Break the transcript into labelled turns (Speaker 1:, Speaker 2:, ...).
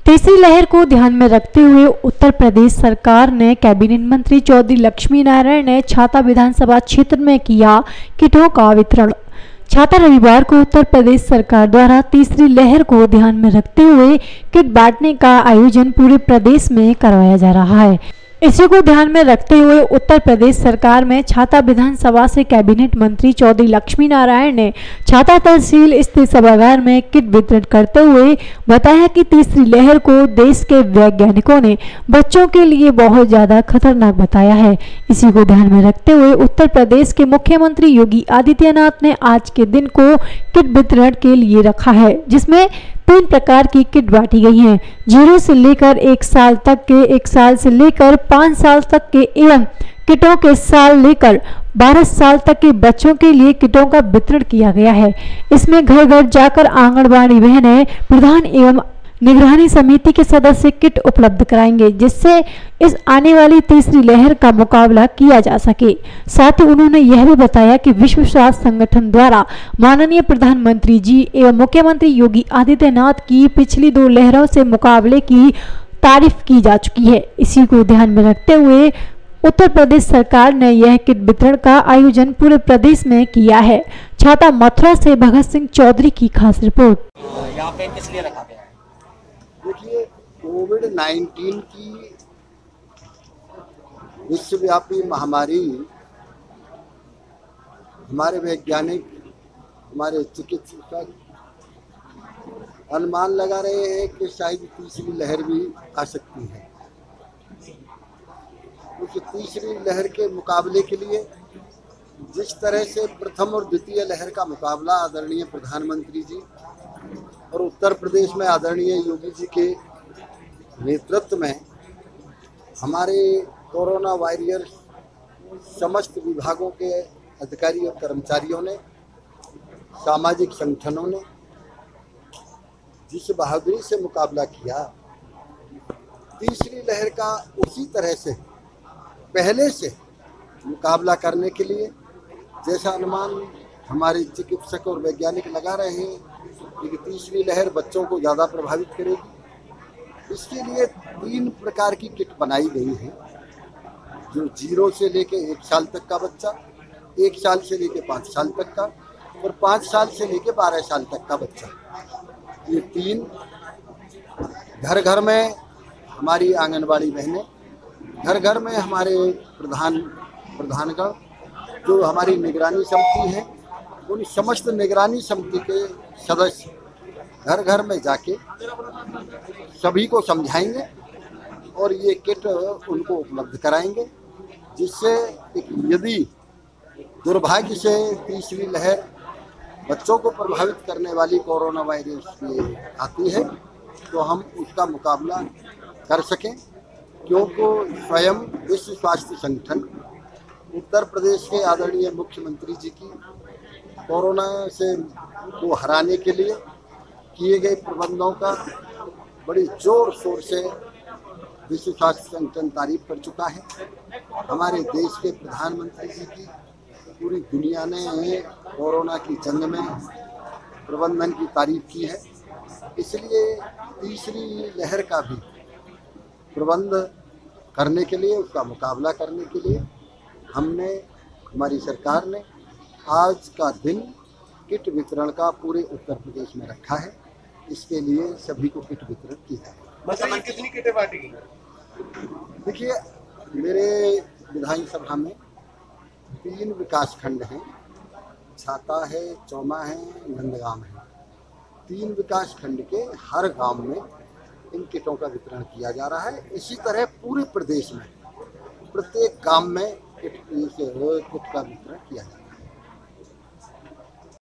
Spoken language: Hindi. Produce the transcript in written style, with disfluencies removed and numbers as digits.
Speaker 1: तीसरी लहर को ध्यान में रखते हुए उत्तर प्रदेश सरकार ने कैबिनेट मंत्री चौधरी लक्ष्मी नारायण ने छाता विधानसभा क्षेत्र में किया किटों का वितरण। छाता रविवार को उत्तर प्रदेश सरकार द्वारा तीसरी लहर को ध्यान में रखते हुए किट बांटने का आयोजन पूरे प्रदेश में करवाया जा रहा है। इसी को ध्यान में रखते हुए उत्तर प्रदेश सरकार में छाता विधानसभा से कैबिनेट मंत्री चौधरी लक्ष्मी नारायण ने छाता तहसील स्थित सभागार में किट वितरण करते हुए बताया कि तीसरी लहर को देश के वैज्ञानिकों ने बच्चों के लिए बहुत ज्यादा खतरनाक बताया है। इसी को ध्यान में रखते हुए उत्तर प्रदेश के मुख्यमंत्री योगी आदित्यनाथ ने आज के दिन को किट वितरण के लिए रखा है, जिसमें 3 प्रकार की किट बांटी गई हैं। 0 से लेकर 1 साल तक के, 1 साल से लेकर 5 साल तक के एवं किटों के साल लेकर 12 साल तक के बच्चों के लिए किटों का वितरण किया गया है। इसमें घर घर जाकर आंगनबाड़ी बहनें, प्रधान एवं निगरानी समिति के सदस्य किट उपलब्ध कराएंगे, जिससे इस आने वाली तीसरी लहर का मुकाबला किया जा सके। साथ ही उन्होंने यह भी बताया कि विश्व स्वास्थ्य संगठन द्वारा माननीय प्रधानमंत्री जी एवं मुख्यमंत्री योगी आदित्यनाथ की पिछली 2 लहरों से मुकाबले की तारीफ की जा चुकी है। इसी को ध्यान में रखते हुए उत्तर प्रदेश सरकार ने यह किट वितरण का आयोजन पूरे प्रदेश में किया है। छाता मथुरा से भगत सिंह चौधरी की खास रिपोर्ट।
Speaker 2: यहाँ पे किस लिए रखा गया है?
Speaker 3: देखिए, कोविड-19 की विश्वव्यापी महामारी हमारे वैज्ञानिक, हमारे चिकित्सक अनुमान लगा रहे हैं कि शायद तीसरी लहर भी आ सकती है। उस तीसरी लहर के मुकाबले के लिए जिस तरह से प्रथम और द्वितीय लहर का मुकाबला आदरणीय प्रधानमंत्री जी और उत्तर प्रदेश में आदरणीय योगी जी के नेतृत्व में हमारे कोरोना वॉरियर्स समस्त विभागों के अधिकारी और कर्मचारियों ने, सामाजिक संगठनों ने जिस बहादुरी से मुकाबला किया, तीसरी लहर का उसी तरह से पहले से मुकाबला करने के लिए जैसा अनुमान हमारे चिकित्सक और वैज्ञानिक लगा रहे हैं कि तीसरी लहर बच्चों को ज़्यादा प्रभावित करेगी। इसके लिए 3 प्रकार की किट बनाई गई है, जो 0 से लेके 1 साल तक का बच्चा, 1 साल से लेके 5 साल तक का और 5 साल से लेके 12 साल तक का बच्चा। ये 3 घर में हमारी आंगनबाड़ी बहनें, घर में हमारे प्रधानगण जो हमारी निगरानी समिति है, उन समस्त निगरानी समिति के सदस्य घर में जाके सभी को समझाएंगे और ये किट उनको उपलब्ध कराएंगे, जिससे यदि दुर्भाग्य से तीसरी लहर बच्चों को प्रभावित करने वाली कोरोना वायरस की आती है तो हम उसका मुकाबला कर सकें, क्योंकि स्वयं विश्व स्वास्थ्य संगठन उत्तर प्रदेश के आदरणीय मुख्यमंत्री जी की कोरोना से को हराने के लिए किए गए प्रबंधों का बड़ी जोर शोर से विश्व स्वास्थ्य संगठन तारीफ कर चुका है। हमारे देश के प्रधानमंत्री जी की पूरी दुनिया ने कोरोना की जंग में प्रबंधन की तारीफ की है। इसलिए तीसरी लहर का भी प्रबंध करने के लिए, उसका मुकाबला करने के लिए हमारी सरकार ने आज का दिन किट वितरण का पूरे उत्तर प्रदेश में रखा है। इसके लिए सभी को किट वितरण किया है।
Speaker 2: मतलब कितनी किटें बांटी गई?
Speaker 3: देखिए, मेरे विधानसभा में 3 विकास खंड हैं, छाता है, चौमा है, नंदगांव है। 3 विकास खंड के हर गांव में इन किटों का वितरण किया जा रहा है। इसी तरह पूरे प्रदेश में प्रत्येक गांव में किट का वितरण किया जा रहा है।